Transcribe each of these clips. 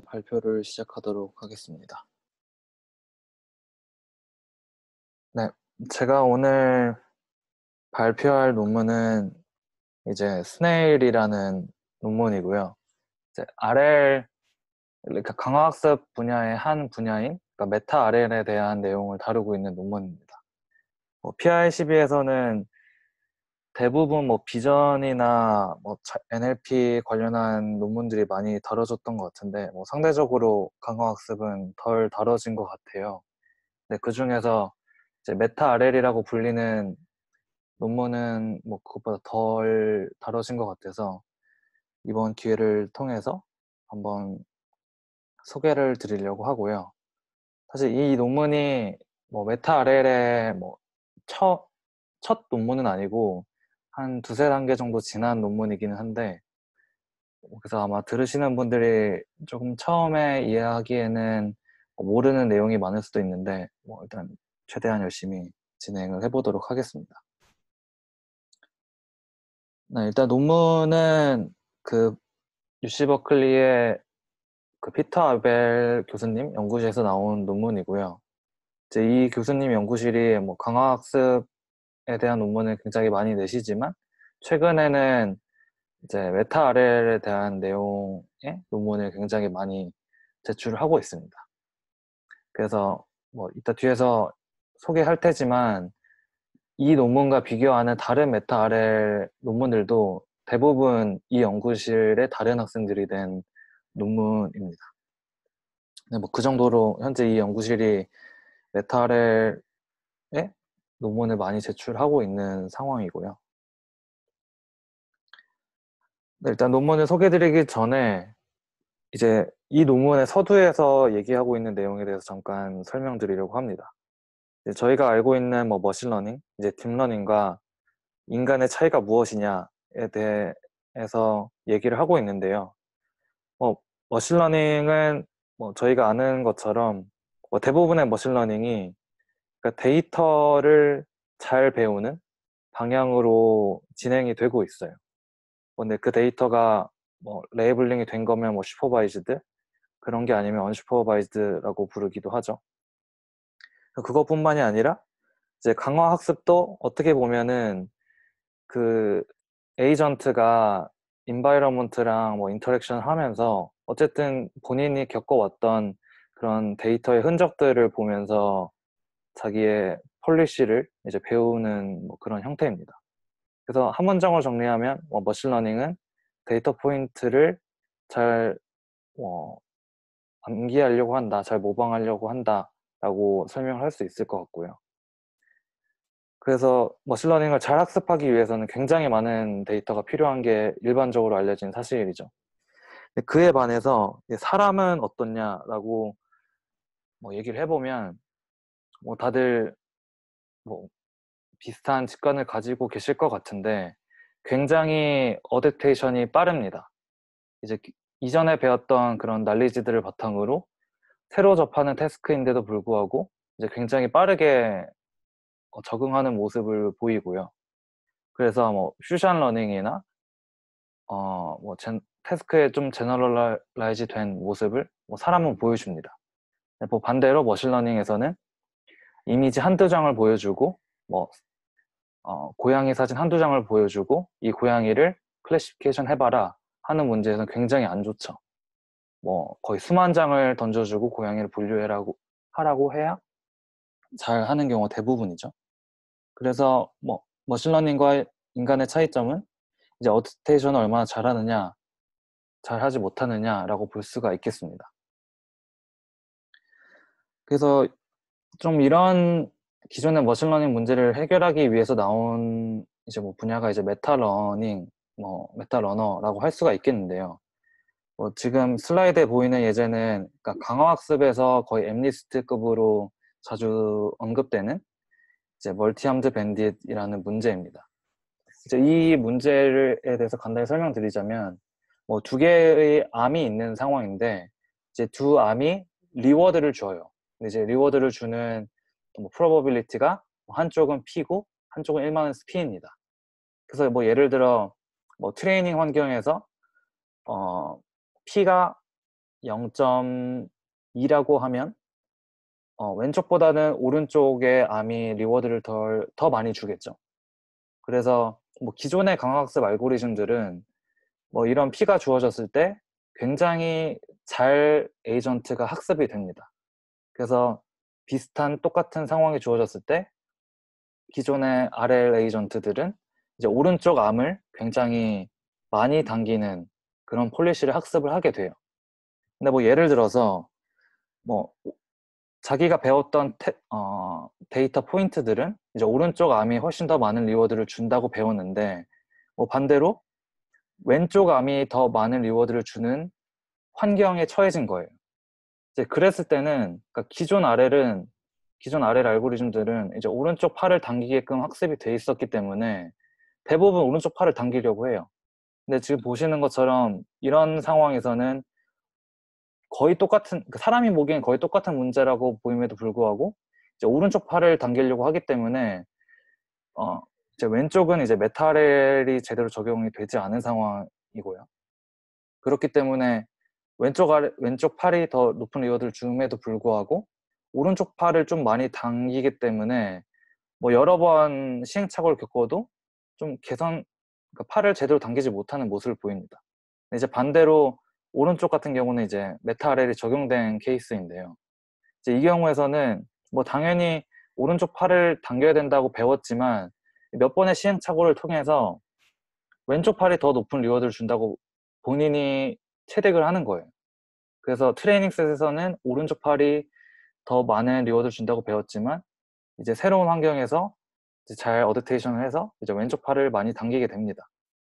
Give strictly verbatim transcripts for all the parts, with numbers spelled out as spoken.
발표를 시작하도록 하겠습니다. 네, 제가 오늘 발표할 논문은 이제 스네일이라는 논문이고요. 이제 알엘, 그러니까 강화학습 분야의 한 분야인 그러니까 메타 알엘에 대한 내용을 다루고 있는 논문입니다. 뭐 피아이씨비에서는 대부분 뭐 비전이나 뭐 엔엘피 관련한 논문들이 많이 다뤄졌던 것 같은데 뭐 상대적으로 강화학습은 덜 다뤄진 것 같아요. 네, 그 중에서 이제 메타 알엘이라고 불리는 논문은 뭐 그것보다 덜 다뤄진 것 같아서 이번 기회를 통해서 한번 소개를 드리려고 하고요. 사실 이 논문이 뭐 메타 알엘의 뭐 첫, 첫 논문은 아니고 한 두세 단계 정도 지난 논문이기는 한데 그래서 아마 들으시는 분들이 조금 처음에 이해하기에는 모르는 내용이 많을 수도 있는데 뭐 일단 최대한 열심히 진행을 해보도록 하겠습니다. 네, 일단 논문은 그 유씨 버클리의 그 피터 아벨 교수님 연구실에서 나온 논문이고요. 이제 이 교수님 연구실이 뭐 강화학습에 대한 논문을 굉장히 많이 내시지만 최근에는 이제 메타 알엘에 대한 내용의 논문을 굉장히 많이 제출을 하고 있습니다. 그래서 뭐 이따 뒤에서 소개할 테지만 이 논문과 비교하는 다른 메타 알엘 논문들도 대부분 이 연구실의 다른 학생들이 낸 논문입니다. 네, 뭐 그 정도로 현재 이 연구실이 메타 알엘의 논문을 많이 제출하고 있는 상황이고요. 네, 일단 논문을 소개드리기 전에 이제 이 논문의 서두에서 얘기하고 있는 내용에 대해서 잠깐 설명드리려고 합니다. 이제 저희가 알고 있는 뭐 머신러닝, 이제 딥러닝과 인간의 차이가 무엇이냐에 대해서 얘기를 하고 있는데요. 뭐 머신러닝은 뭐 저희가 아는 것처럼 뭐 대부분의 머신러닝이 그러니까 데이터를 잘 배우는 방향으로 진행이 되고 있어요. 근데 그 데이터가 뭐 레이블링이 된 거면 뭐 슈퍼바이즈드, 그런 게 아니면 언슈퍼바이즈드라고 부르기도 하죠. 그것뿐만이 아니라 이제 강화 학습도 어떻게 보면은 그 에이전트가 인바이러먼트랑 뭐 인터랙션 하면서 어쨌든 본인이 겪어왔던 그런 데이터의 흔적들을 보면서 자기의 폴리시를 이제 배우는 뭐 그런 형태입니다. 그래서 한 문장으로 정리하면 뭐 머신러닝은 데이터 포인트를 잘 어, 암기하려고 한다, 잘 모방하려고 한다라고 설명을 할 수 있을 것 같고요. 그래서 머신러닝을 잘 학습하기 위해서는 굉장히 많은 데이터가 필요한 게 일반적으로 알려진 사실이죠. 그에 반해서 사람은 어떻냐라고 뭐 얘기를 해보면 뭐 다들 뭐 비슷한 직관을 가지고 계실 것 같은데 굉장히 어댑테이션이 빠릅니다. 이제 이전에 배웠던 그런 난리지들을 바탕으로 새로 접하는 태스크인데도 불구하고 이제 굉장히 빠르게 적응하는 모습을 보이고요. 그래서 뭐 퓨전 러닝이나 어 뭐 태스크에 좀 제너럴라이즈 된 모습을 뭐 사람은 보여줍니다. 뭐 반대로 머신러닝에서는 이미지 한두 장을 보여주고 뭐 어, 고양이 사진 한두 장을 보여주고 이 고양이를 클래시피케이션 해봐라 하는 문제에서는 굉장히 안 좋죠. 뭐 거의 수만 장을 던져주고 고양이를 분류해라고 하라고 해야 잘 하는 경우가 대부분이죠. 그래서 뭐 머신러닝과 인간의 차이점은 이제 어댑테이션을 얼마나 잘하느냐, 잘하지 못하느냐라고 볼 수가 있겠습니다. 그래서 좀 이런 기존의 머신러닝 문제를 해결하기 위해서 나온 이제 뭐 분야가 이제 메타러닝, 뭐 메타러너라고 할 수가 있겠는데요. 뭐 지금 슬라이드에 보이는 예제는 그러니까 강화학습에서 거의 엠리스트급으로 자주 언급되는 이제 멀티암드 밴딧이라는 문제입니다. 이제 이 문제에 대해서 간단히 설명드리자면 뭐 두 개의 암이 있는 상황인데 이제 두 암이 리워드를 줘요. 근데 이제 리워드를 주는 뭐 프로버빌리티가 한쪽은 P고 한쪽은 일 마이너스 P입니다. 그래서 뭐 예를 들어 뭐 트레이닝 환경에서 어 P가 영 점 이라고 하면 어, 왼쪽보다는 오른쪽의 암이 리워드를 덜, 더 많이 주겠죠. 그래서 뭐 기존의 강화학습 알고리즘들은 뭐 이런 P가 주어졌을 때 굉장히 잘 에이전트가 학습이 됩니다. 그래서 비슷한 똑같은 상황이 주어졌을 때 기존의 알엘 에이전트들은 이제 오른쪽 암을 굉장히 많이 당기는 그런 폴리시를 학습을 하게 돼요. 근데 뭐 예를 들어서 뭐 자기가 배웠던 테, 어, 데이터 포인트들은 이제 오른쪽 암이 훨씬 더 많은 리워드를 준다고 배웠는데 뭐 반대로 왼쪽 암이 더 많은 리워드를 주는 환경에 처해진 거예요. 이제 그랬을 때는 그러니까 기존 알엘은 기존 알엘 알고리즘들은 이제 오른쪽 팔을 당기게끔 학습이 돼 있었기 때문에 대부분 오른쪽 팔을 당기려고 해요. 근데 지금 보시는 것처럼 이런 상황에서는 거의 똑같은 그 사람이 보기엔 거의 똑같은 문제라고 보임에도 불구하고 이제 오른쪽 팔을 당기려고 하기 때문에 어 이제 왼쪽은 이제 메타렐이 제대로 적용이 되지 않은 상황이고요. 그렇기 때문에 왼쪽 아래 왼쪽 팔이 더 높은 리워드를 줌에도 불구하고 오른쪽 팔을 좀 많이 당기기 때문에 뭐 여러 번 시행착오를 겪어도 좀 개선 그러니까 팔을 제대로 당기지 못하는 모습을 보입니다. 이제 반대로 오른쪽 같은 경우는 이제 메타알엘이 적용된 케이스인데요. 이제 이 경우에서는 뭐 당연히 오른쪽 팔을 당겨야 된다고 배웠지만 몇 번의 시행착오를 통해서 왼쪽 팔이 더 높은 리워드를 준다고 본인이 체득을 하는 거예요. 그래서 트레이닝 셋에서는 오른쪽 팔이 더 많은 리워드를 준다고 배웠지만 이제 새로운 환경에서 이제 잘 어댑테이션을 해서 이제 왼쪽 팔을 많이 당기게 됩니다.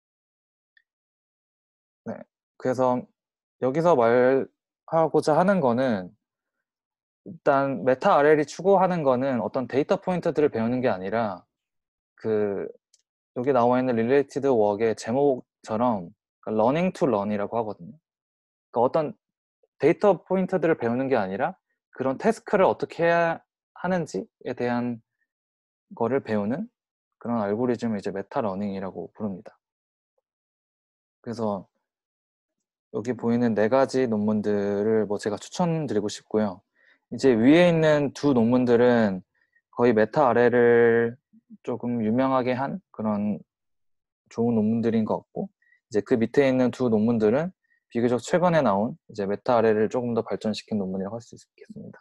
네. 그래서 여기서 말하고자 하는 거는 일단 메타 알엘이 추구하는 거는 어떤 데이터 포인트들을 배우는 게 아니라 그 여기 나와 있는 릴레이티드 웍의 제목처럼 그러니까 러닝 투 런이라고 하거든요. 그러니까 어떤 데이터 포인트들을 배우는 게 아니라 그런 태스크를 어떻게 해야 하는지에 대한 거를 배우는 그런 알고리즘을 이제 메타 러닝이라고 부릅니다. 그래서 여기 보이는 네 가지 논문들을 뭐 제가 추천드리고 싶고요. 이제 위에 있는 두 논문들은 거의 메타 아래를 조금 유명하게 한 그런 좋은 논문들인 것 같고, 이제 그 밑에 있는 두 논문들은 비교적 최근에 나온 이제 메타 아래를 조금 더 발전시킨 논문이라고 할 수 있겠습니다.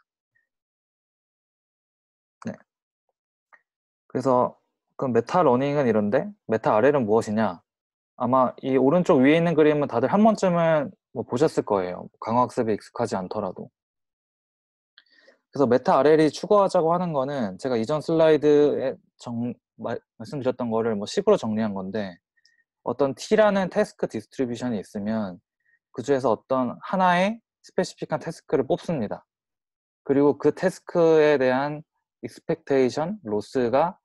네. 그래서 그럼 메타 러닝은 이런데 메타 아래는 무엇이냐? 아마 이 오른쪽 위에 있는 그림은 다들 한 번쯤은 뭐 보셨을 거예요. 강화학습에 익숙하지 않더라도. 그래서 메타 알엘이 추구하자고 하는 거는 제가 이전 슬라이드에 정, 말, 말씀드렸던 거를 뭐 식으로 정리한 건데 어떤 T라는 태스크 디스트리뷰션이 있으면 그 중에서 어떤 하나의 스페시픽한 태스크를 뽑습니다. 그리고 그 태스크에 대한 익스펙테이션, 로스가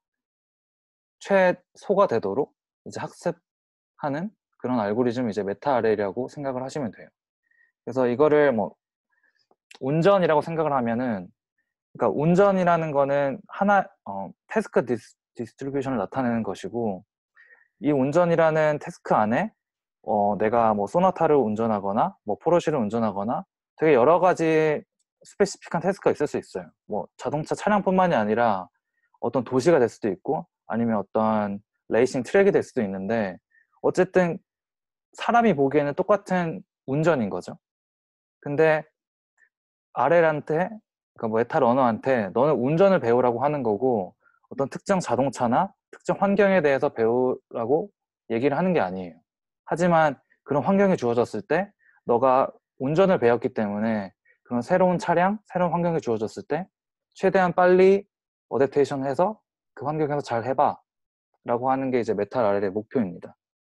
최소가 되도록 이제 학습하는 그런 알고리즘이 이제 메타 알엘이라고 생각을 하시면 돼요. 그래서 이거를 뭐 운전이라고 생각을 하면은 그러니까 운전이라는 거는 하나 어, 태스크 디스, 디스트리뷰션을 나타내는 것이고 이 운전이라는 태스크 안에 어, 내가 뭐 소나타를 운전하거나 뭐 포르쉐를 운전하거나 되게 여러 가지 스페시픽한 태스크가 있을 수 있어요. 뭐 자동차 차량뿐만이 아니라 어떤 도시가 될 수도 있고 아니면 어떤 레이싱 트랙이 될 수도 있는데 어쨌든 사람이 보기에는 똑같은 운전인 거죠. 근데 알엘한테 그러니까 뭐 에타 러너한테 너는 운전을 배우라고 하는 거고 어떤 특정 자동차나 특정 환경에 대해서 배우라고 얘기를 하는 게 아니에요. 하지만 그런 환경이 주어졌을 때 너가 운전을 배웠기 때문에 그런 새로운 차량, 새로운 환경이 주어졌을 때 최대한 빨리 어댑테이션 해서 그 환경에서 잘 해봐 라고 하는 게 이제 메타 알엘의 목표입니다.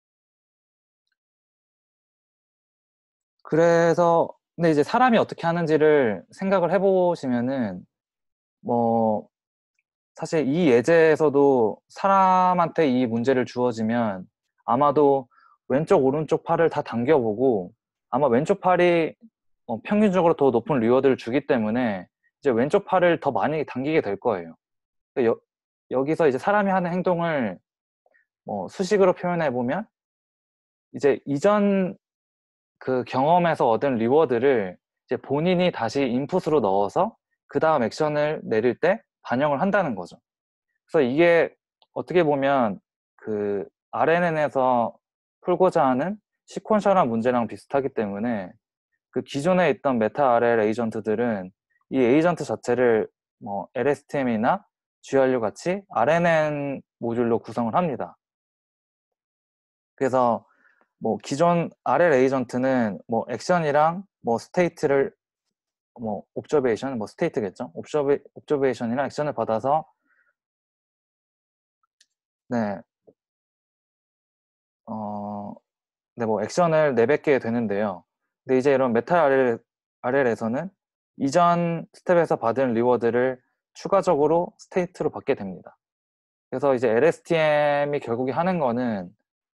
그래서 근데 이제 사람이 어떻게 하는지를 생각을 해보시면은 뭐 사실 이 예제에서도 사람한테 이 문제를 주어지면 아마도 왼쪽 오른쪽 팔을 다 당겨보고 아마 왼쪽 팔이 어, 평균적으로 더 높은 리워드를 주기 때문에 이제 왼쪽 팔을 더 많이 당기게 될 거예요. 여, 여기서 이제 사람이 하는 행동을 뭐 수식으로 표현해 보면 이제 이전 그 경험에서 얻은 리워드를 이제 본인이 다시 인풋으로 넣어서 그 다음 액션을 내릴 때 반영을 한다는 거죠. 그래서 이게 어떻게 보면 그 알엔엔에서 풀고자 하는 시퀀셜한 문제랑 비슷하기 때문에 그 기존에 있던 메타알엘 에이전트들은 이 에이전트 자체를 뭐 엘에스티엠이나 지알유 같이 알엔엔 모듈로 구성을 합니다. 그래서 뭐 기존 알엘 에이전트는 뭐 액션이랑 뭐 스테이트를 뭐 옵저베이션, 뭐 스테이트겠죠. 옵저베, 옵저베이션이랑 액션을 받아서 네, 어, 네, 뭐 액션을 내뱉게 되는데요. 근데 이제 이런 메타 알엘, 알엘에서는 이전 스텝에서 받은 리워드를 추가적으로 스테이트로 받게 됩니다. 그래서 이제 엘에스티엠이 결국에 하는 거는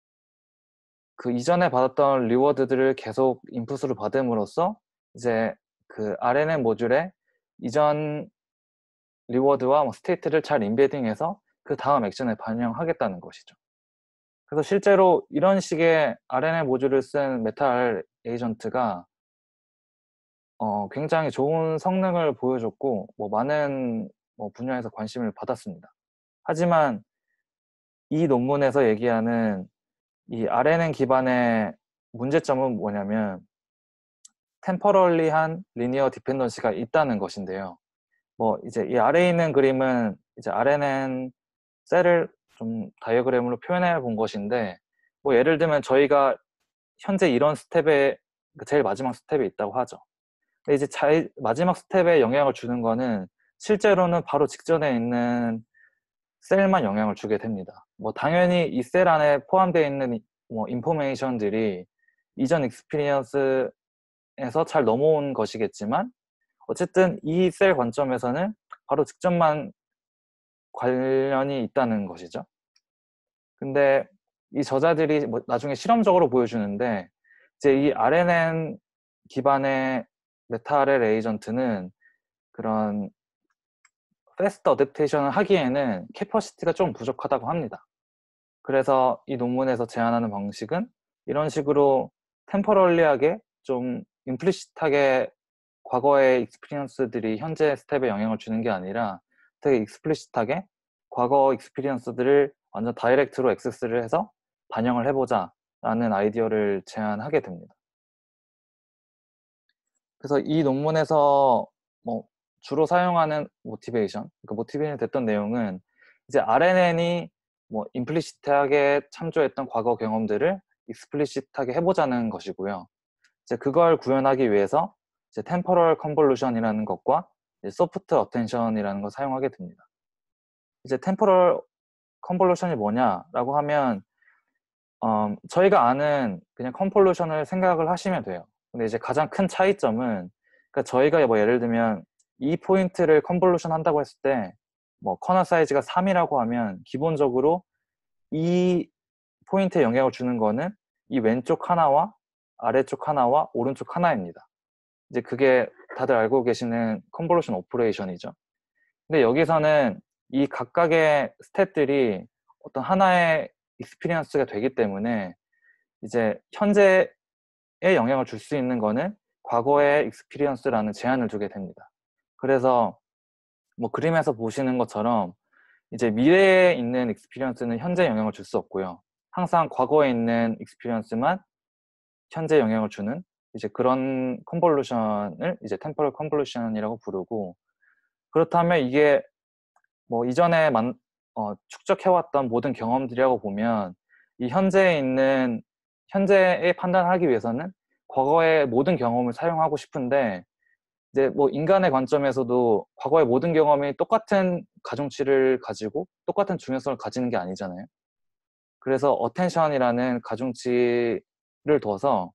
그 이전에 받았던 리워드들을 계속 인풋으로 받음으로써 이제 그 알엔엔 모듈에 이전 리워드와 뭐 스테이트를 잘 인베딩해서 그 다음 액션에 반영하겠다는 것이죠. 그래서 실제로 이런 식의 알엔엔 모듈을 쓴 메탈 에이전트가 어, 굉장히 좋은 성능을 보여줬고 뭐 많은 뭐 분야에서 관심을 받았습니다. 하지만 이 논문에서 얘기하는 이 알엔엔 기반의 문제점은 뭐냐면 템퍼럴리한 리니어 디펜던시가 있다는 것인데요. 뭐 이제 이 아래에 있는 그림은 이제 알엔엔 셀을 좀 다이어그램으로 표현해 본 것인데 뭐 예를 들면 저희가 현재 이런 스텝에 제일 마지막 스텝에 있다고 하죠. 근데 이제 자, 마지막 스텝에 영향을 주는 거는 실제로는 바로 직전에 있는 셀만 영향을 주게 됩니다. 뭐 당연히 이 셀 안에 포함되어 있는 뭐 인포메이션들이 이전 익스피리언스에서 잘 넘어온 것이겠지만 어쨌든 이 셀 관점에서는 바로 직전만 관련이 있다는 것이죠. 근데 이 저자들이 뭐 나중에 실험적으로 보여주는데 이제 이 알엔엔 기반의 메타알엘 에이전트는 그런 패스트 어댑테이션을 하기에는 캐퍼시티가 좀 부족하다고 합니다. 그래서 이 논문에서 제안하는 방식은 이런 식으로 템포럴리하게 좀 임플리시트하게 과거의 익스피리언스들이 현재 스텝에 영향을 주는 게 아니라 되게 익스플리시트하게 과거 익스피리언스들을 완전 다이렉트로 액세스를 해서 반영을 해보자 라는 아이디어를 제안하게 됩니다. 그래서 이 논문에서 뭐 주로 사용하는 모티베이션, 그 모티베이션이 됐던 내용은 이제 알엔엔이 뭐 임플리시트하게 참조했던 과거 경험들을 익스플리시트하게 해보자는 것이고요. 이제 그걸 구현하기 위해서 이제 템포럴 컨볼루션이라는 것과 소프트 어텐션이라는 걸 사용하게 됩니다. 이제 템포럴 컨볼루션이 뭐냐라고 하면 어, 저희가 아는 그냥 컨볼루션을 생각을 하시면 돼요. 근데 이제 가장 큰 차이점은 그러니까 저희가 뭐 예를 들면 이 포인트를 컨볼루션 한다고 했을 때 뭐 커너 사이즈가 삼이라고 하면 기본적으로 이 포인트에 영향을 주는 거는 이 왼쪽 하나와 아래쪽 하나와 오른쪽 하나입니다. 이제 그게 다들 알고 계시는 컨볼루션 오퍼레이션이죠. 근데 여기서는 이 각각의 스탯들이 어떤 하나의 익스피리언스가 되기 때문에 이제 현재에 영향을 줄 수 있는 거는 과거의 익스피리언스라는 제한을 두게 됩니다. 그래서 뭐 그림에서 보시는 것처럼 이제 미래에 있는 익스피리언스는 현재 영향을 줄 수 없고요. 항상 과거에 있는 익스피리언스만 현재 영향을 주는 이제 그런 컨볼루션을 이제 템포럴 컨볼루션이라고 부르고 그렇다면 이게 뭐 이전에 만, 어, 축적해왔던 모든 경험들이라고 보면 이 현재에 있는 현재에 판단하기 위해서는 과거의 모든 경험을 사용하고 싶은데 이제 뭐 인간의 관점에서도 과거의 모든 경험이 똑같은 가중치를 가지고 똑같은 중요성을 가지는 게 아니잖아요. 그래서 어텐션이라는 가중치를 둬서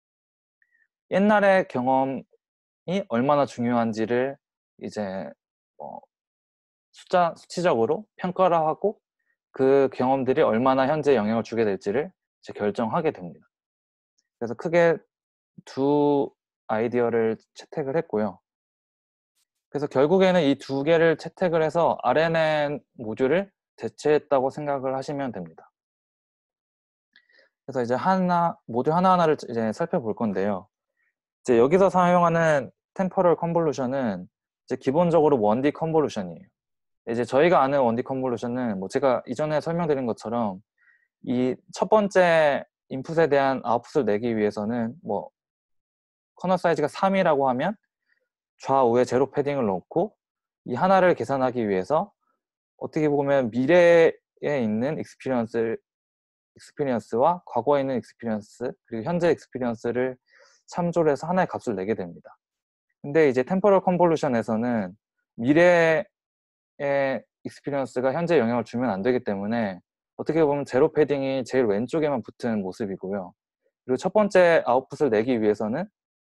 옛날의 경험이 얼마나 중요한지를 이제 뭐 숫자, 수치적으로 평가를 하고 그 경험들이 얼마나 현재 영향을 주게 될지를 이제 결정하게 됩니다. 그래서 크게 두 아이디어를 채택을 했고요. 그래서 결국에는 이 두 개를 채택을 해서 알엔엔 모듈을 대체했다고 생각을 하시면 됩니다. 그래서 이제 하나 모듈 하나하나를 이제 살펴볼 건데요. 이제 여기서 사용하는 템포럴 컨볼루션은 이제 기본적으로 원디 컨볼루션이에요. 이제 저희가 아는 원디 컨볼루션은 뭐 제가 이전에 설명드린 것처럼 이 첫 번째 인풋에 대한 아웃풋을 내기 위해서는 뭐 커널 사이즈가 삼이라고 하면 좌우에 제로 패딩을 넣고 이 하나를 계산하기 위해서 어떻게 보면 미래에 있는 익스피리언스, 익스피리언스와 과거에 있는 익스피리언스 그리고 현재 익스피리언스를 참조를 해서 하나의 값을 내게 됩니다. 근데 이제 템포럴 컨볼루션에서는 미래의 익스피리언스가 현재 영향을 주면 안 되기 때문에 어떻게 보면 제로 패딩이 제일 왼쪽에만 붙은 모습이고요. 그리고 첫 번째 아웃풋을 내기 위해서는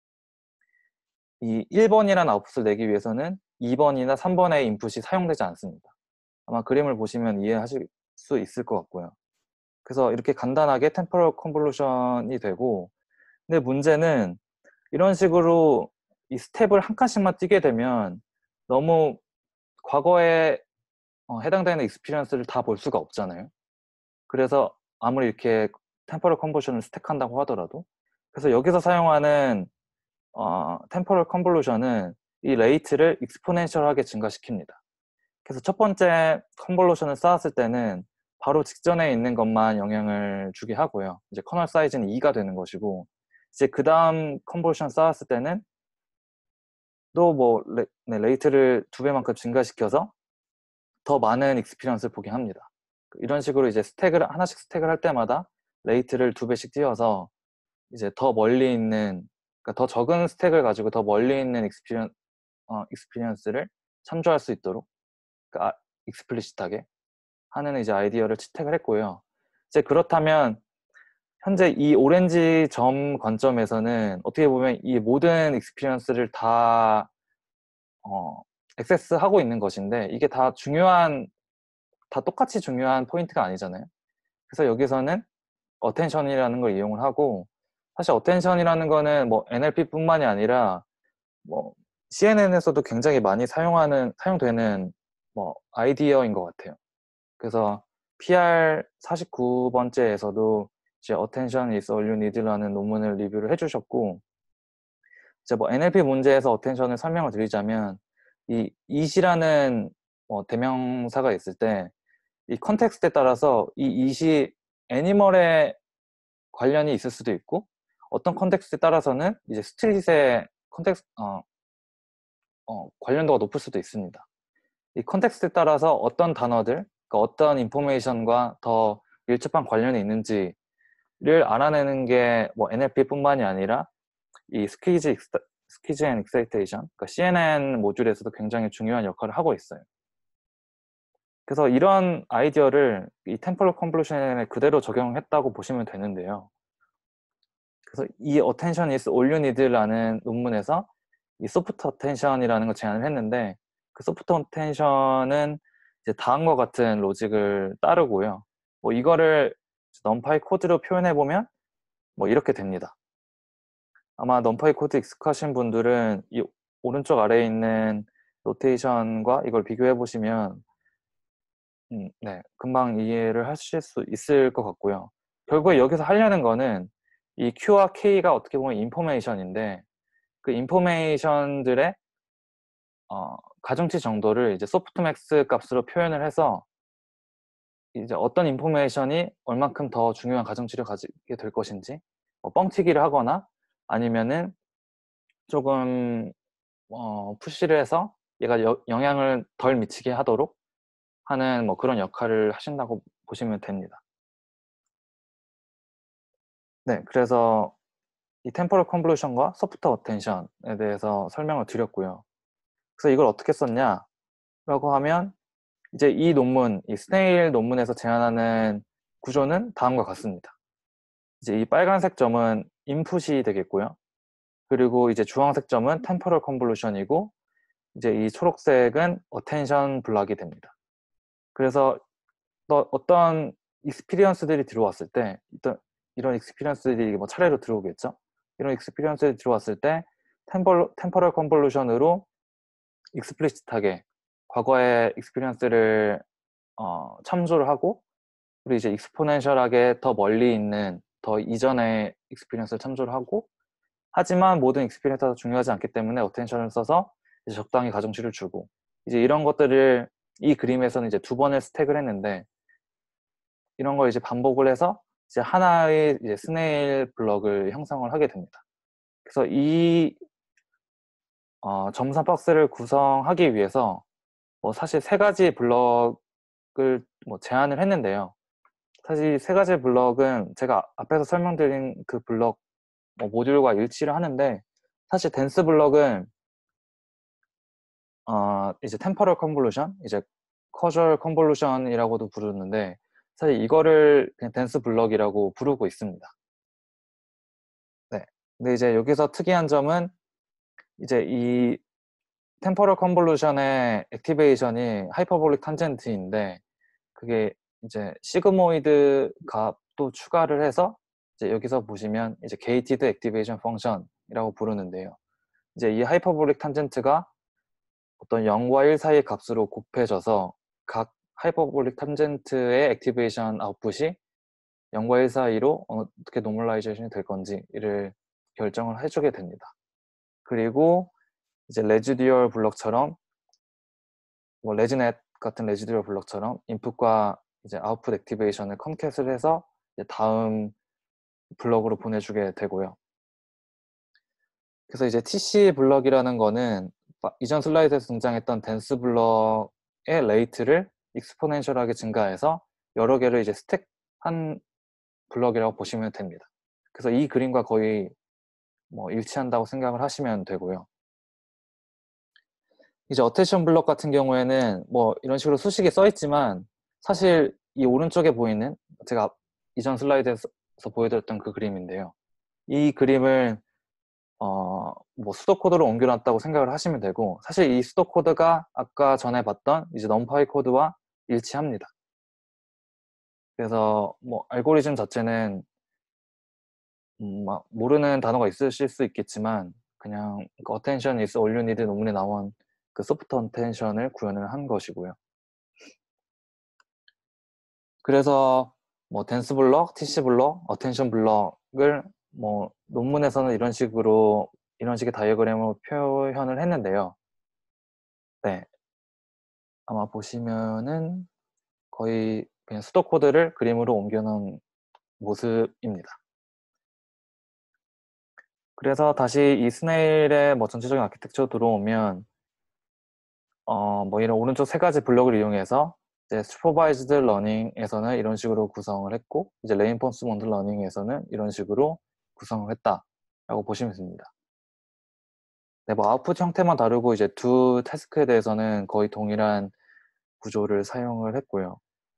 이 일 번이라는 아웃풋을 내기 위해서는 이 번이나 삼 번의 인풋이 사용되지 않습니다. 아마 그림을 보시면 이해하실 수 있을 것 같고요. 그래서 이렇게 간단하게 템포럴 컨볼루션이 되고, 근데 문제는 이런 식으로 이 스텝을 한 칸씩만 띄게 되면 너무 과거에 어, 해당되는 익스피리언스를 다 볼 수가 없잖아요. 그래서 아무리 이렇게 템포럴 컨버션을 스택한다고 하더라도, 그래서 여기서 사용하는 어, 템포럴 컨볼루션은 이 레이트를 익스포넨셜하게 증가시킵니다. 그래서 첫 번째 컨볼루션을 쌓았을 때는 바로 직전에 있는 것만 영향을 주게 하고요. 이제 커널 사이즈는 이가 되는 것이고, 이제 그 다음 컨볼루션 쌓았을 때는 또 뭐 레, 네, 레이트를 두 배만큼 증가시켜서 더 많은 익스피리언스를 보게 합니다. 이런 식으로 이제 스택을 하나씩 스택을 할 때마다 레이트를 두 배씩 띄워서 이제 더 멀리 있는, 그러니까 더 적은 스택을 가지고 더 멀리 있는 익스피리언, 어, 익스피리언스를 참조할 수 있도록, 그러니까 익스플리시트하게 하는 이제 아이디어를 채택을 했고요. 이제 그렇다면 현재 이 오렌지 점 관점에서는 어떻게 보면 이 모든 익스피리언스를 다 어, 액세스하고 있는 것인데, 이게 다 중요한, 다 똑같이 중요한 포인트가 아니잖아요. 그래서 여기서는 어텐션이라는 걸 이용을 하고, 사실 어텐션이라는 거는 뭐 엔엘피뿐만이 아니라 뭐 씨엔엔에서도 굉장히 많이 사용하는 사용되는 뭐 아이디어인 것 같아요. 그래서 피알 사십구 번째에서도 이제 Attention is all you need라는 논문을 리뷰를 해주셨고, 이제 뭐 엔엘피 문제에서 어텐션을 설명을 드리자면 이 it이라는 뭐 대명사가 있을 때 이 컨텍스트에 따라서 이 it이 애니멀에 관련이 있을 수도 있고, 어떤 컨텍스트에 따라서는 이제 스트릿의 컨텍스 어, 어, 관련도가 높을 수도 있습니다. 이 컨텍스트에 따라서 어떤 단어들, 그러니까 어떤 인포메이션과 더 밀접한 관련이 있는지를 알아내는 게 뭐 엔엘피뿐만이 아니라 이 스퀴즈 스퀴즈 앤 익사이테이션, 그러니까 씨엔엔 모듈에서도 굉장히 중요한 역할을 하고 있어요. 그래서 이런 아이디어를 이 템포럴 컨볼루션에 그대로 적용했다고 보시면 되는데요. 그래서 이 Attention is all you need라는 논문에서 이 소프트 어텐션이라는 걸 제안을 했는데, 그 소프트 어텐션은 이제 다음과 같은 로직을 따르고요. 뭐 이거를 넘파이 코드로 표현해 보면 뭐 이렇게 됩니다. 아마 넘파이 코드 익숙하신 분들은 이 오른쪽 아래에 있는 로테이션과 이걸 비교해 보시면 음, 네, 금방 이해를 하실 수 있을 것 같고요. 결국에 여기서 하려는 거는 이 Q와 K가 어떻게 보면 인포메이션인데, 그 인포메이션들의 어, 가중치 정도를 이제 소프트맥스 값으로 표현을 해서 이제 어떤 인포메이션이 얼만큼 더 중요한 가중치를 가지게 될 것인지 뭐 뻥튀기를 하거나 아니면은 조금 어, 푸시를 해서 얘가 여, 영향을 덜 미치게 하도록 하는 뭐 그런 역할을 하신다고 보시면 됩니다. 네, 그래서 이 템포럴 컨볼루션과 소프트 어텐션에 대해서 설명을 드렸고요. 그래서 이걸 어떻게 썼냐? 라고 하면 이제 이 논문, 이 스네일 논문에서 제안하는 구조는 다음과 같습니다. 이제 이 빨간색 점은 인풋이 되겠고요. 그리고 이제 주황색 점은 템포럴 컨볼루션이고, 이제 이 초록색은 어텐션 블락이 됩니다. 그래서 또 어떤 익스피리언스들이 들어왔을 때, 이런 익스피리언스들이 뭐 차례로 들어오겠죠. 이런 익스피리언스들이 들어왔을 때 템포럴, 템포럴 컨볼루션으로 익스플리시트하게 과거의 익스피리언스를 어, 참조를 하고, 그리고 이제 익스포넨셜하게 더 멀리 있는 더 이전의 익스피리언스를 참조를 하고, 하지만 모든 익스피리언스가 중요하지 않기 때문에 어텐션을 써서 이제 적당히 가중치를 주고, 이제 이런 것들을 이 그림에서는 이제 두 번을 스택을 했는데, 이런 걸 이제 반복을 해서 이제 하나의 이제 스네일 블럭을 형성을 하게 됩니다. 그래서 이 어, 점선 박스를 구성하기 위해서 뭐 사실 세 가지 블럭을 뭐 제안을 했는데요. 사실 세 가지 블럭은 제가 앞에서 설명드린 그 블럭 뭐 모듈과 일치를 하는데, 사실 댄스 블럭은 어, 이제 템퍼럴 컨볼루션, 이제 커주얼 컨볼루션이라고도 부르는데, 사실 이거를 그냥 댄스 블럭이라고 부르고 있습니다. 네. 근데 이제 여기서 특이한 점은 이제 이 템포럴 컨볼루션의 액티베이션이 하이퍼볼릭 탄젠트인데, 그게 이제 시그모이드 값도 추가를 해서 이제 여기서 보시면 이제 게이티드 액티베이션 펑션이라고 부르는데요. 이제 이 하이퍼볼릭 탄젠트가 어떤 영과 일 사이의 값으로 곱해져서 각 하이퍼볼릭 탄젠트의 액티베이션 아웃풋이 영과 일 사이로 어떻게 노멀라이제이션이 될 건지를 결정을 해주게 됩니다. 그리고 이제 레지듀얼 블럭처럼 뭐 레지넷 같은 레지듀얼 블럭처럼 인풋과 이제 아웃풋 액티베이션을 컴캣을 해서 이제 다음 블럭으로 보내주게 되고요. 그래서 이제 티씨 블럭이라는 거는 이전 슬라이드에서 등장했던 댄스 블럭의 레이트를 익스포넨셜하게 증가해서 여러 개를 이제 스택한 블럭이라고 보시면 됩니다. 그래서 이 그림과 거의 뭐 일치한다고 생각을 하시면 되고요. 이제 어텐션 블럭 같은 경우에는 뭐 이런 식으로 수식이 써 있지만, 사실 이 오른쪽에 보이는 제가 이전 슬라이드에서 보여드렸던 그 그림인데요. 이 그림을 어, 뭐 수도 코드로 옮겨놨다고 생각을 하시면 되고, 사실 이 수도 코드가 아까 전에 봤던 이제 넘파이 코드와 일치합니다. 그래서 뭐 알고리즘 자체는 음, 막 모르는 단어가 있으실 수 있겠지만, 그냥 그 attention is all you need 논문에 나온 그 소프트 어텐션을 구현을 한 것이고요. 그래서 뭐 댄스 블럭, 티씨 블럭, 어텐션 블럭을 뭐 논문에서는 이런 식으로 이런 식의 다이어그램으로 표현을 했는데요. 네, 아마 보시면은 거의 그냥 수도 코드를 그림으로 옮겨놓은 모습입니다. 그래서 다시 이 스네일의 뭐 전체적인 아키텍처로 들어오면 어 뭐 이런 오른쪽 세 가지 블럭을 이용해서 이제 슈퍼바이즈드 러닝에서는 이런 식으로 구성을 했고, 이제 레인포스먼트 러닝에서는 이런 식으로 구성을 했다라고 보시면 됩니다. 네, 뭐 아웃풋 형태만 다르고 이제 두 태스크에 대해서는 거의 동일한 구조를 사용을 했고요.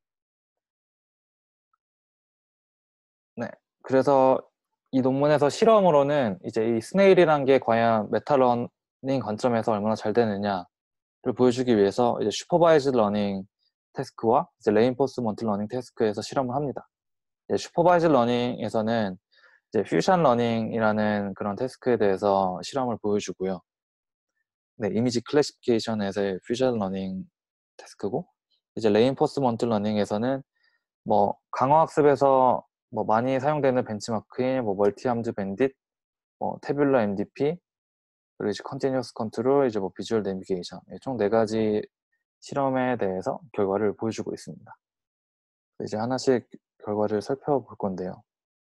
네, 그래서 이 논문에서 실험으로는 이제 이 스네일이란 게 과연 메타러닝 관점에서 얼마나 잘 되느냐를 보여주기 위해서 이제 슈퍼바이즈 러닝 태스크와 이제 레인포스먼트 러닝 태스크에서 실험을 합니다. 슈퍼바이즈 러닝에서는 이제 퓨전 러닝이라는 그런 태스크에 대해서 실험을 보여주고요. 네, 이미지 클래시피케이션에서의 퓨전 러닝 태스크고, 이제 레인포스먼트 러닝에서는 뭐 강화학습에서 뭐 많이 사용되는 벤치마크인 뭐 멀티암드 밴딧, 뭐 태뷸러 엠디피, 그리고 이제 컨티뉴어스 컨트롤, 이제 뭐 비주얼 내비게이션, 총 네 가지 실험에 대해서 결과를 보여주고 있습니다. 이제 하나씩 결과를 살펴볼 건데요.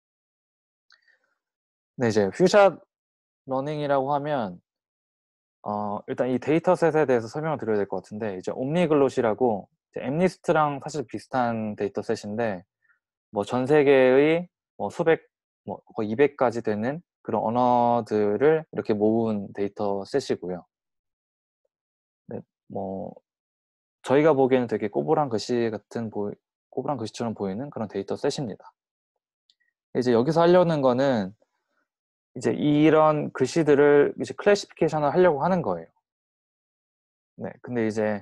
네, 이제 퓨전 러닝이라고 하면 어, 일단 이 데이터셋에 대해서 설명을 드려야 될 것 같은데, 이제 옴니글롯이라고 엠니스트랑 사실 비슷한 데이터셋인데, 뭐 전 세계의 뭐 수백, 뭐 거의 이백까지 되는 그런 언어들을 이렇게 모은 데이터셋이고요. 네, 뭐 저희가 보기에는 되게 꼬부랑 글씨 같은 보 꼬부랑 글씨처럼 보이는 그런 데이터셋입니다. 이제 여기서 하려는 거는 이제 이런 글씨들을 이제 클래시피케이션을 하려고 하는 거예요. 네, 근데 이제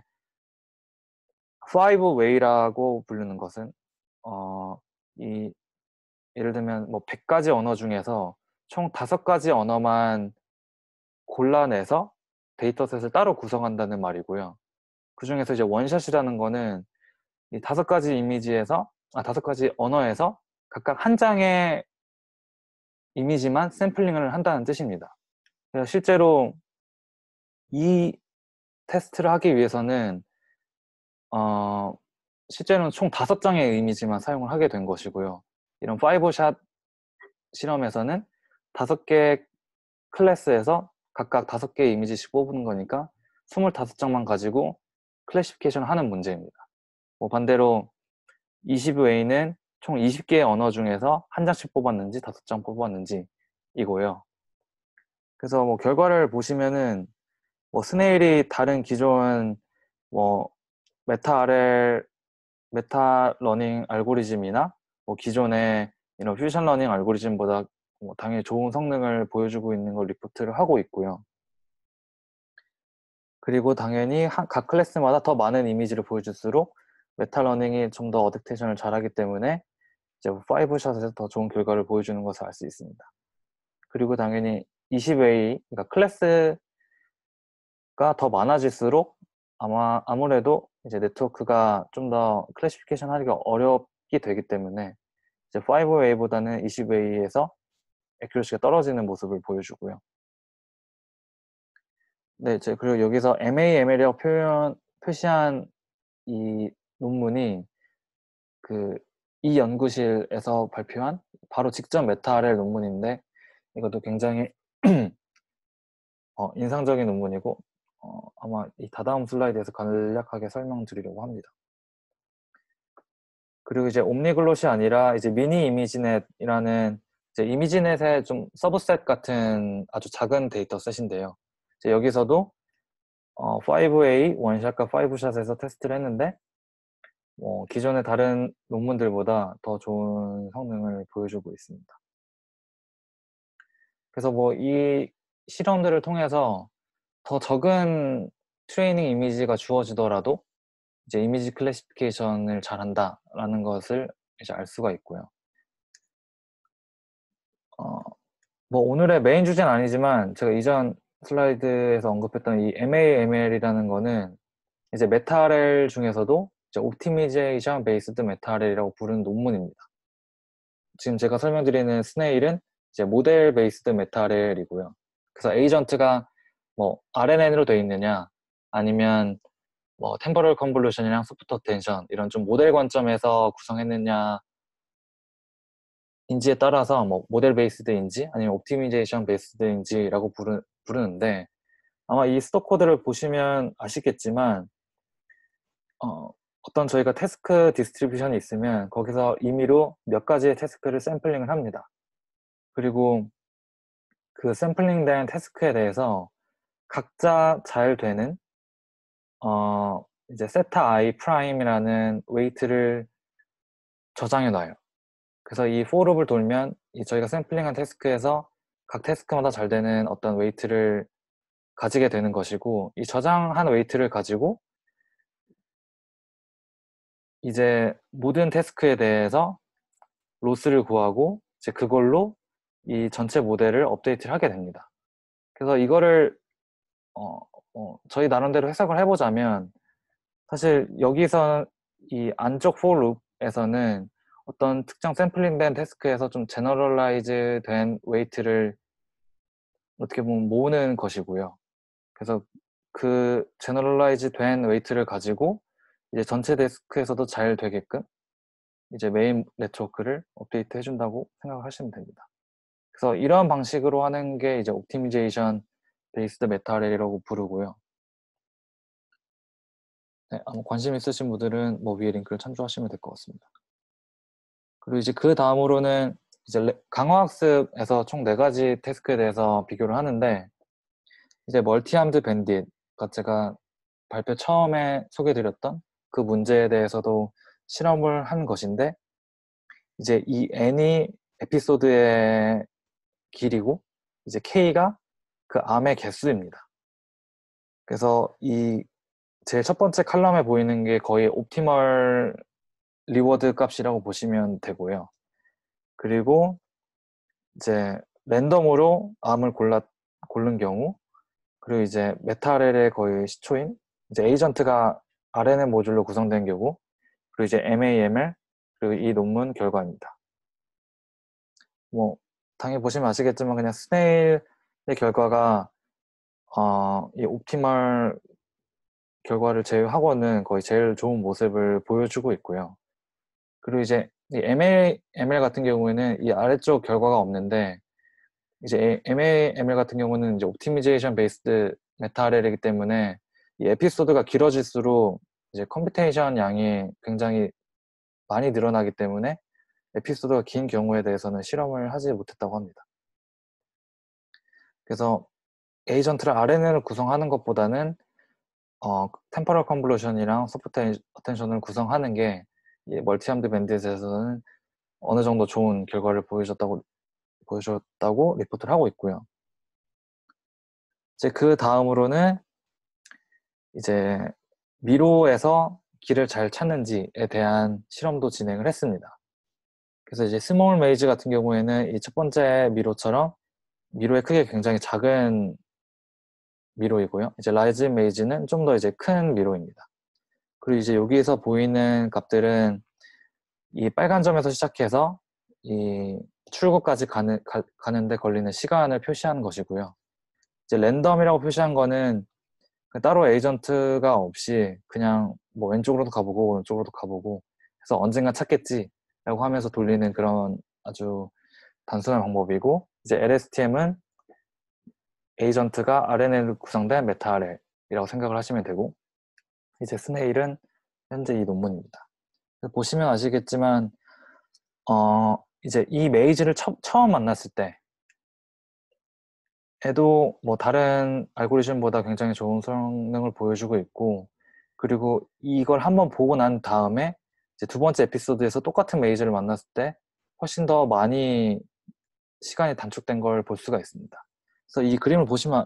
five way라고 부르는 것은 어, 이 예를 들면 뭐 백 가지 언어 중에서 총 다섯 가지 언어만 골라내서 데이터셋을 따로 구성한다는 말이고요. 그 중에서 이제 원샷이라는 거는 이 다섯 가지 이미지에서 아 다섯 가지 언어에서 각각 한 장의 이미지만 샘플링을 한다는 뜻입니다. 그래서 실제로 이 테스트를 하기 위해서는 어, 실제로는 총 다섯 장의 이미지만 사용을 하게 된 것이고요. 이런 파이브샷 실험에서는 다섯 개 클래스에서 각각 다섯 개의 이미지씩 뽑는 거니까 스물다섯 장만 가지고 클래시피케이션을 하는 문제입니다. 뭐 반대로 이십 웨이는 총 이십 개의 언어 중에서 한 장씩 뽑았는지 다섯 장 뽑았는지 이고요. 그래서 뭐 결과를 보시면은 뭐 스네일이 다른 기존 뭐 메타 알엘 메타 러닝 알고리즘이나 뭐 기존의 이런 퓨전 러닝 알고리즘보다 뭐 당연히 좋은 성능을 보여주고 있는 걸 리포트를 하고 있고요. 그리고 당연히 한, 각 클래스마다 더 많은 이미지를 보여줄수록 메타 러닝이 좀 더 어댑테이션을 잘하기 때문에 이제 파이브샷에서 더 좋은 결과를 보여주는 것을 알 수 있습니다. 그리고 당연히 이십 웨이, 그러니까 클래스가 더 많아질수록 아마 아무래도 이제 네트워크가 좀 더 클래시피케이션 하기가 어렵게 되기 때문에 이제 파이브 웨이보다는 이십 웨이에서 애큐러시가 떨어지는 모습을 보여주고요. 네, 이제 그리고 여기서 엠에이엠엘이라고 표현 표시한 이 논문이 그 이 연구실에서 발표한 바로 직접 메타 알엘 논문인데 이것도 굉장히 어, 인상적인 논문이고 어, 아마 이 다다음 슬라이드에서 간략하게 설명드리려고 합니다. 그리고 이제 옴니글롯이 아니라 이제 미니 이미지넷이라는 이제 이미지넷의 좀 서브셋 같은 아주 작은 데이터 셋인데요. 이제 여기서도 어, 파이브 웨이 원샷과 파이브샷에서 테스트를 했는데 뭐 기존의 다른 논문들보다 더 좋은 성능을 보여주고 있습니다. 그래서 뭐 이 실험들을 통해서 더 적은 트레이닝 이미지가 주어지더라도 이제 이미지 클래시피케이션을 잘한다라는 것을 이제 알 수가 있고요. 어, 뭐 오늘의 메인 주제는 아니지만 제가 이전 슬라이드에서 언급했던 이 엠에이엠엘이라는 거는 이제 메타알엘 중에서도 이제 옵티미제이션 베이스드 메타알엘이라고 부르는 논문입니다. 지금 제가 설명드리는 스네일은 이제 모델 베이스드 메타알엘이고요. 그래서 에이전트가 뭐 알엔엔으로 되어 있느냐 아니면 뭐 템포럴 컨볼루션이랑 소프트 어텐션 이런 좀 모델 관점에서 구성했느냐 인지에 따라서 뭐 모델 베이스드인지 아니면 옵티미제이션 베이스드인지라고 부르, 부르는데 아마 이 스톡 코드를 보시면 아시겠지만 어, 어떤 저희가 태스크 디스트리뷰션이 있으면 거기서 임의로 몇 가지의 태스크를 샘플링을 합니다. 그리고 그 샘플링된 태스크에 대해서 각자 잘 되는 어, 이제 세타 i 프라임이라는 웨이트를 저장해 놔요. 그래서 이 forloop을 돌면 이 저희가 샘플링한 태스크에서 각 태스크마다 잘 되는 어떤 웨이트를 가지게 되는 것이고 이 저장한 웨이트를 가지고 이제 모든 태스크에 대해서 로스를 구하고 이제 그걸로 이 전체 모델을 업데이트를 하게 됩니다. 그래서 이거를 어, 어, 저희 나름대로 해석을 해보자면 사실 여기서 이 안쪽 for loop에서는 어떤 특정 샘플링된 태스크에서 좀 제너럴라이즈 된 웨이트를 어떻게 보면 모으는 것이고요. 그래서 그 제너럴라이즈 된 웨이트를 가지고 이제 전체 데스크에서도 잘 되게끔 이제 메인 네트워크를 업데이트 해준다고 생각을 하시면 됩니다. 그래서 이러한 방식으로 하는 게 이제 옵티미제이션 베이스드 메타알엘이라고 부르고요. 네, 아마 관심 있으신 분들은 뭐 위에 링크를 참조하시면 될 것 같습니다. 그리고 이제 그 다음으로는 이제 강화학습에서 총 네 가지 태스크에 대해서 비교를 하는데 이제 멀티암드 밴딧, 그러니까 제가 발표 처음에 소개드렸던 그 문제에 대해서도 실험을 한 것인데 이제 이 n이 에피소드의 길이고 이제 k가 그 암의 개수입니다. 그래서 이 제일 첫 번째 칼럼에 보이는 게 거의 옵티멀 리워드 값이라고 보시면 되고요. 그리고 이제 랜덤으로 암을 골라 고른 경우 그리고 이제 메타알엘의 거의 시초인 이제 에이전트가 알엔엔 모듈로 구성된 경우 그리고 이제 엠에이엠엘 그리고 이 논문 결과입니다. 뭐 당연히 보시면 아시겠지만 그냥 스네일의 결과가 어, 이 옵티멀 결과를 제외하고는 거의 제일 좋은 모습을 보여주고 있고요. 그리고 이제 이 엠엘, 엠엘 같은 경우에는 이 아래쪽 결과가 없는데 이제 엠엘, 엠엘 같은 경우는 이제 옵티미제이션 베이스드 메타 알엘이기 때문에 이 에피소드가 길어질수록 이제 컴퓨테이션 양이 굉장히 많이 늘어나기 때문에 에피소드가 긴 경우에 대해서는 실험을 하지 못했다고 합니다. 그래서 에이전트를 알엔엘을 구성하는 것보다는 어, 템포럴 컨볼루션이랑 소프트 어텐션을 구성하는 게 멀티암드 밴딧에서는 어느 정도 좋은 결과를 보여줬다고 보여줬다고 리포트를 하고 있고요. 이제 그 다음으로는 이제 미로에서 길을 잘 찾는지에 대한 실험도 진행을 했습니다. 그래서 이제 스몰 메이즈 같은 경우에는 이 첫 번째 미로처럼 미로의 크기가 굉장히 작은 미로이고요. 이제 라이즈 메이즈는 좀 더 이제 큰 미로입니다. 그리고 이제 여기에서 보이는 값들은 이 빨간 점에서 시작해서 이 출구까지 가는, 가, 가는데 걸리는 시간을 표시하는 것이고요. 이제 랜덤이라고 표시한 거는 따로 에이전트가 없이 그냥 뭐 왼쪽으로도 가보고 오른쪽으로도 가보고 해서 언젠가 찾겠지라고 하면서 돌리는 그런 아주 단순한 방법이고, 이제 엘에스티엠은 에이전트가 알엔엘로 구성된 메타 알엘이라고 생각을 하시면 되고, 이제 스네일은 현재 이 논문입니다. 보시면 아시겠지만 어 이제 이 메이즈를 처, 처음 만났을 때 에도 뭐 다른 알고리즘보다 굉장히 좋은 성능을 보여주고 있고, 그리고 이걸 한번 보고 난 다음에 이제 두 번째 에피소드에서 똑같은 메이즈를 만났을 때 훨씬 더 많이 시간이 단축된 걸 볼 수가 있습니다. 그래서 이 그림을 보시면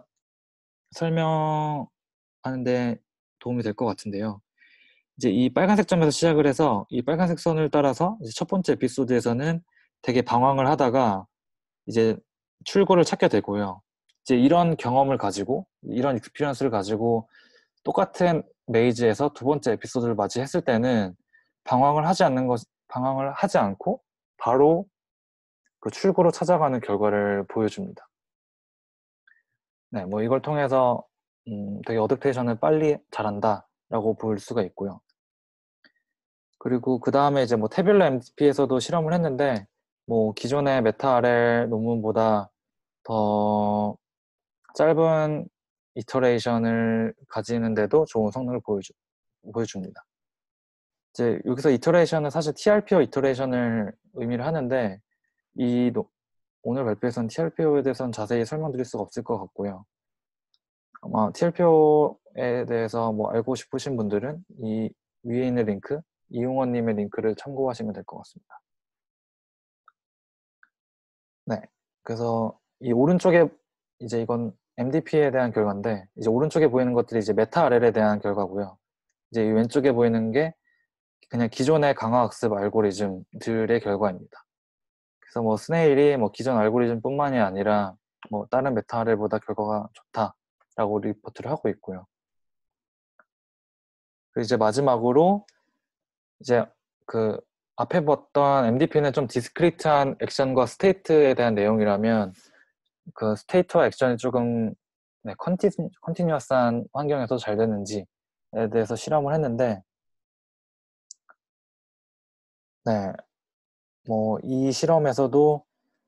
설명하는데 도움이 될 것 같은데요. 이제 이 빨간색 점에서 시작을 해서 이 빨간색 선을 따라서 이제 첫 번째 에피소드에서는 되게 방황을 하다가 이제 출구를 찾게 되고요. 이제 이런 경험을 가지고, 이런 익스피리언스를 가지고 똑같은 메이즈에서 두 번째 에피소드를 맞이했을 때는 방황을 하지 않는 것, 방황을 하지 않고 바로 그 출구로 찾아가는 결과를 보여줍니다. 네, 뭐 이걸 통해서 음, 되게 어댑테이션을 빨리 잘한다라고 볼 수가 있고요. 그리고 그 다음에 이제 뭐 태뷸러 엠디피에서도 실험을 했는데 뭐 기존의 메타 알엘 논문보다 더 짧은 이터레이션을 가지는데도 좋은 성능을 보여주, 보여줍니다. 이제 여기서 이터레이션은 사실 티알피오 이터레이션을 의미를 하는데 이 노, 오늘 발표에서는 티알피오에 대해서는 자세히 설명드릴 수가 없을 것 같고요. 아마 티알피오에 대해서 뭐 알고 싶으신 분들은 이 위에 있는 링크, 이용원님의 링크를 참고하시면 될 것 같습니다. 네, 그래서 이 오른쪽에 이제 이건 엠디피에 대한 결과인데, 이제 오른쪽에 보이는 것들이 이제 메타 알엘에 대한 결과고요. 이제 이 왼쪽에 보이는 게 그냥 기존의 강화학습 알고리즘들의 결과입니다. 그래서 뭐 스네일이 뭐 기존 알고리즘뿐만이 아니라 뭐 다른 메타 알엘보다 결과가 좋다라고 리포트를 하고 있고요. 그리고 이제 마지막으로 이제 그 앞에 봤던 엠디피는 좀 디스크리트한 액션과 스테이트에 대한 내용이라면 그 스테이트와 액션이 조금 네, 컨티, 컨티뉴어스한 환경에서 잘 되는지에 대해서 실험을 했는데, 네, 뭐 이 실험에서도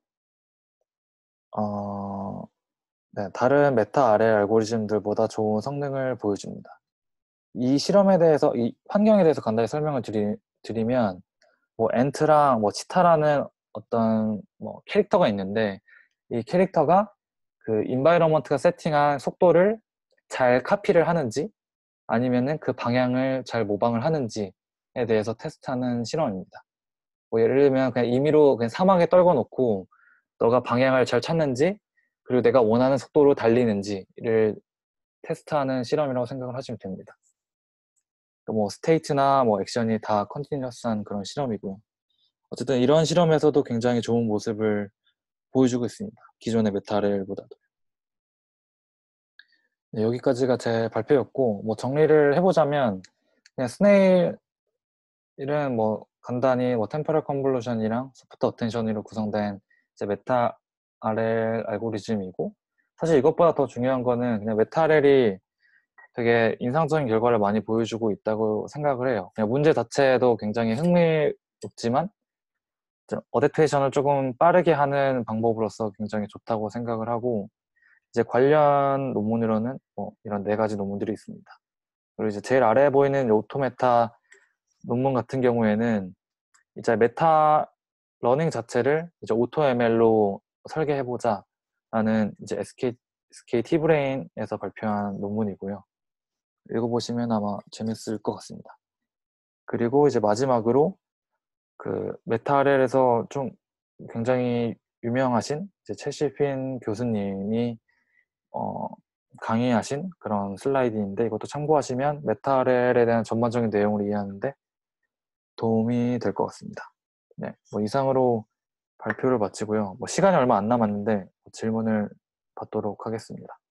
어, 네, 다른 메타 알엘 알고리즘들보다 좋은 성능을 보여줍니다. 이 실험에 대해서, 이 환경에 대해서 간단히 설명을 드리, 드리면 뭐 엔트랑 뭐 치타라는 어떤 뭐 캐릭터가 있는데, 이 캐릭터가 그 인바이러먼트가 세팅한 속도를 잘 카피를 하는지 아니면은 그 방향을 잘 모방을 하는지에 대해서 테스트하는 실험입니다. 뭐 예를 들면 그냥 임의로 그냥 사막에 떨궈 놓고 너가 방향을 잘 찾는지 그리고 내가 원하는 속도로 달리는지를 테스트하는 실험이라고 생각을 하시면 됩니다. 뭐 스테이트나 뭐 액션이 다 컨티뉴어스한 그런 실험이고요. 어쨌든 이런 실험에서도 굉장히 좋은 모습을 보여주고 있습니다. 기존의 메타렐보다도. 네, 여기까지가 제 발표였고, 뭐 정리를 해보자면 그냥 스네일은 뭐 간단히 뭐 템포럴 컨볼루션이랑 소프트 어텐션으로 구성된 이제 메타 알엘 알고리즘이고, 사실 이것보다 더 중요한 거는 그냥 메타알엘이 되게 인상적인 결과를 많이 보여주고 있다고 생각을 해요. 그냥 문제 자체도 굉장히 흥미롭지만 좀 어댑테이션을 조금 빠르게 하는 방법으로서 굉장히 좋다고 생각을 하고, 이제 관련 논문으로는 뭐 이런 네 가지 논문들이 있습니다. 그리고 이제 제일 아래에 보이는 오토메타 논문 같은 경우에는 이제 메타 러닝 자체를 이제 오토엠엘로 설계해보자 라는 이제 에스케이, 에스케이 티브레인에서 발표한 논문이고요. 읽어보시면 아마 재밌을 것 같습니다. 그리고 이제 마지막으로 그 메타알엘에서 좀 굉장히 유명하신 이제 최시핀 교수님이 어, 강의하신 그런 슬라이드인데, 이것도 참고하시면 메타알엘에 대한 전반적인 내용을 이해하는데 도움이 될 것 같습니다. 네, 뭐 이상으로 발표를 마치고요. 뭐 시간이 얼마 안 남았는데 질문을 받도록 하겠습니다.